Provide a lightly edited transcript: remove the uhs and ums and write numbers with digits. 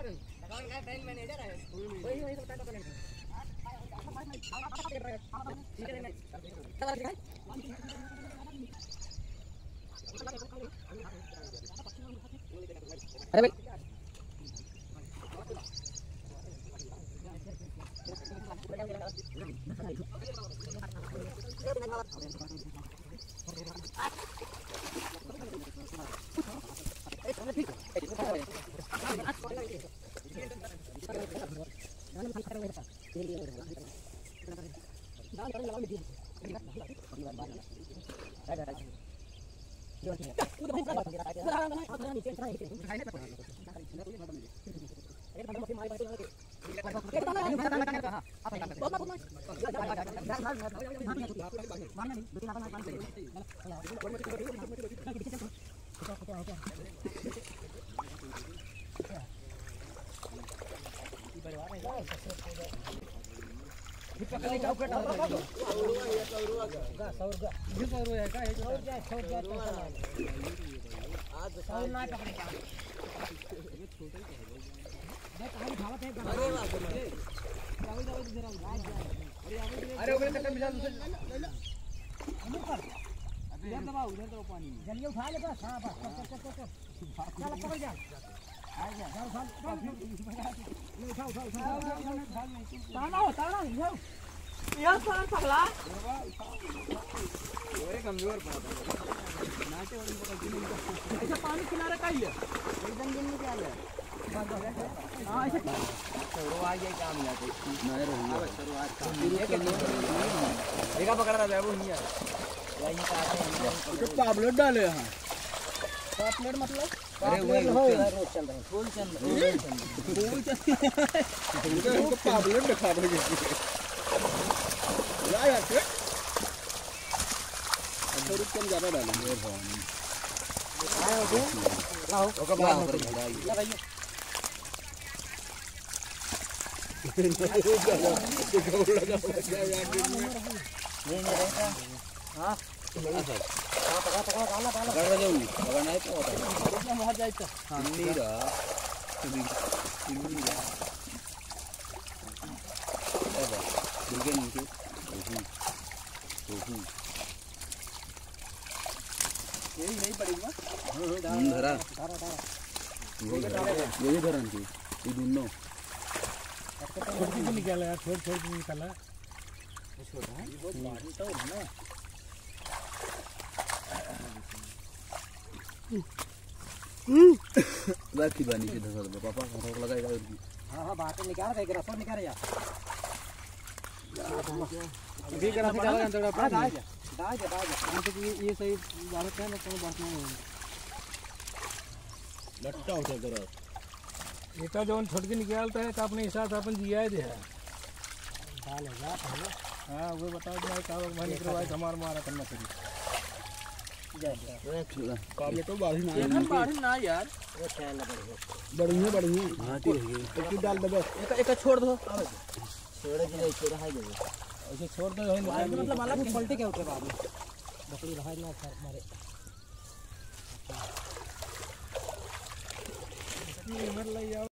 account का bank manager है वही सब टाटा करेंगे अरे भाई अरे उधर तक मिला उधर दबाओ पानी जल्दी उठा ले बस हां बस चल पकड़ जा आ जा ताना यह सारा पगला ओरे कमजोर पड़ा नाचे वाली पकड़ ऐसा पानी किनारे का ही है एकदम दिन में क्या है हां ऐसे छोड़ो आ गया काम यार नहीं रही शुरुआत का देखा पकड़ रहा है वो नहीं है यही काटे हैं तो पापलेट डाले हां पापलेट मतलब अरे वो रोज चल रहा है फुल चल रहा है वो पापलेट दिखा रहे हैं यार अच्छा रुक कम ज्यादा डालेंगे और भवानी आया हो लाओ ओके बाहर लगाइए ये नहीं रहता हां पकड़ा डाला जाऊंगी अगर नहीं तो होता है बाहर जाए तो नहीं रहा दुर्गे नीचे यही नहीं पड़ेगा धरा यही धरन की ये दोनों छोटी से निकाला यार छोड़ के निकाला छोटा है बहुत बारीक तो है ना बाकी बानी से धसा दो पापा रोक लगाएगा उसकी हां बात निकाल दे ग्राफ निकाल यार भी ग्राफ डाला थोड़ा दाज मतलब ये सही बात है ना कोई बात नहीं है लट्टा उठा करो एका जोन छोड़ के निकालता है तो अपने हिसाब से अपन दिया है दे डाल है जा पहले हां वो बताओ भाई का भाई करवाए हमार मारा करना चाहिए काले तो बाढ़ी ना यार वो चैन बढ़िया हां ठीक है एक डाल दे बस एक छोड़ दो छोड़ के छोड़ हाई दे ऐसे छोड़ दो मतलब वाला पलटे क्या उठे बाद में बकरी रहा ना मारे अच्छा ये मर ले